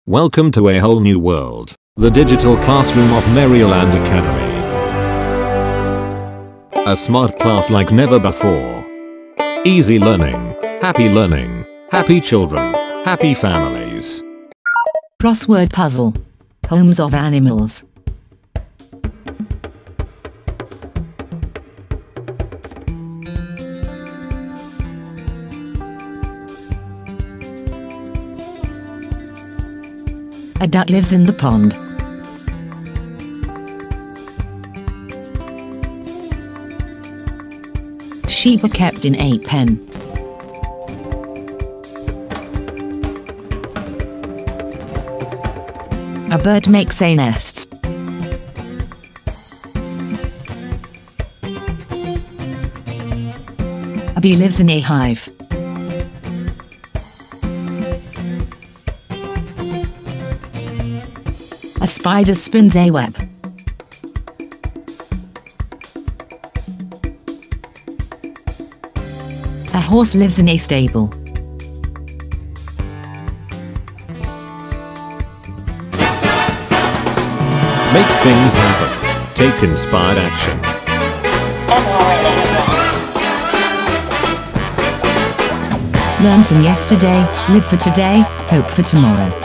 Welcome to a whole new world, the digital classroom of Merryland Academy. A smart class like never before. Easy learning, happy children, happy families. Crossword puzzle. Homes of animals. A duck lives in the pond. Sheep are kept in a pen. A bird makes a nest. A bee lives in a hive. A spider spins a web. A horse lives in a stable. Make things happen. Take inspired action. Learn from yesterday, live for today, hope for tomorrow.